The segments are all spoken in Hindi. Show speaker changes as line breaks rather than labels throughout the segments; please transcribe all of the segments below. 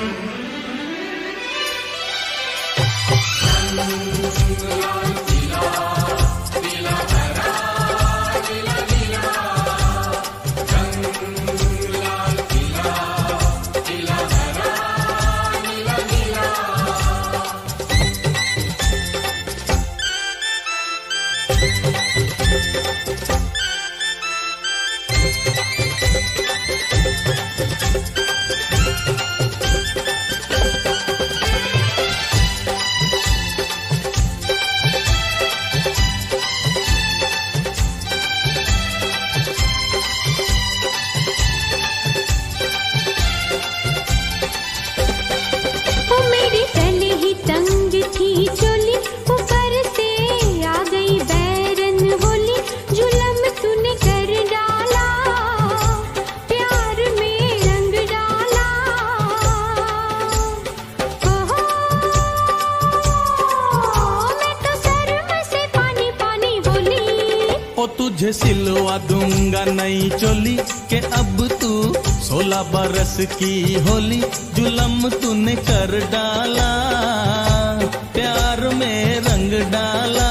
तुझे सिलवा दूंगा नई चोली के अब तू 16 बरस की होली। जुलम तूने कर डाला, प्यार में रंग डाला।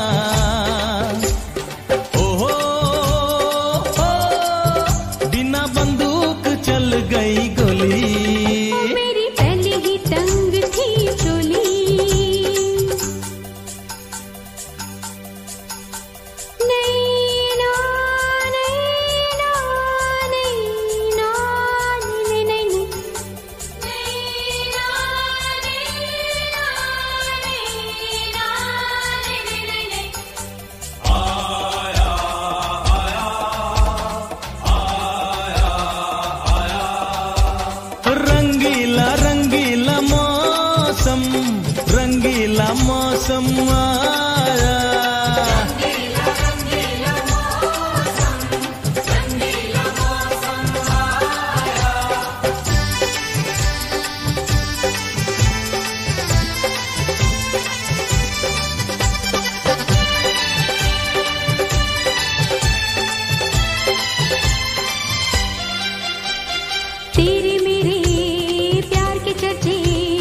ओहो बिना बंदूक चल गई गोली।
मेरी पहले ही तंग थी चोली।
रंगीला मौसम आया,
रंगीला मौसम, रंगीला मौसम आया। तेरे मेरे प्यार के चर्चे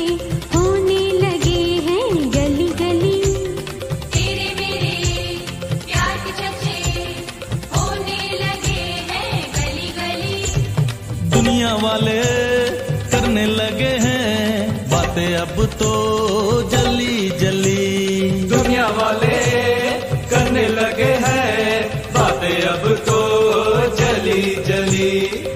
दुनिया वाले करने लगे हैं बातें अब तो जली जली।
दुनिया वाले करने लगे हैं बातें अब तो जली जली।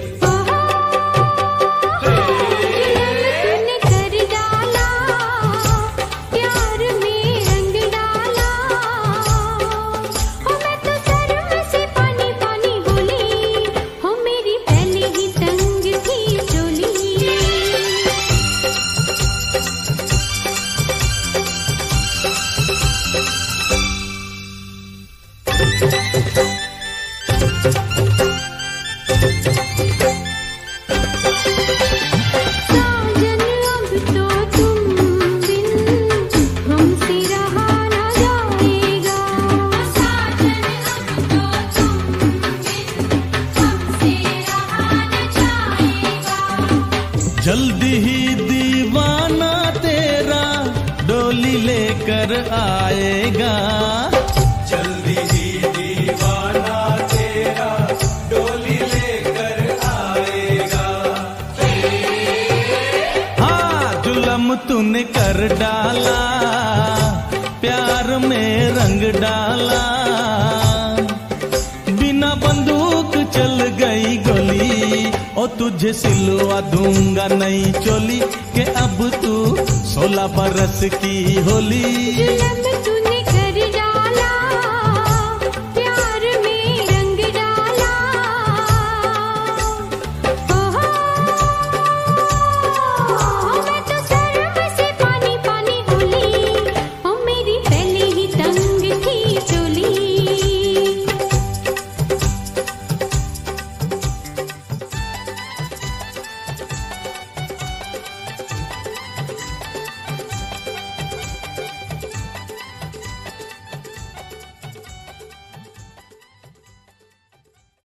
जल्दी ही दीवाना तेरा डोली लेकर आएगा।
जल्दी ही दीवाना तेरा डोली लेकर आएगा।
हाँ जुलम तूने कर डाला, प्यार में रंग डाला। बिना बंदूक चल गई गोली। ओ तुझे सिलवा दूंगा नई चोली के अब तू 16 बरस की होली।